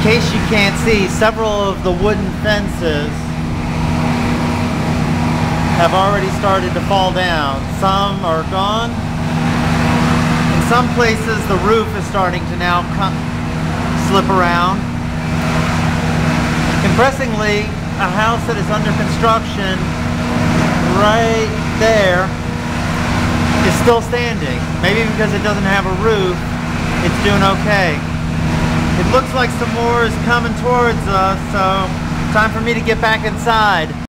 case you can't see, several of the wooden fences have already started to fall down. Some are gone. In some places the roof is starting to now slip around. Impressively, a house that is under construction right there is still standing. Maybe because it doesn't have a roof, it's doing okay. It looks like some more is coming towards us, so time for me to get back inside.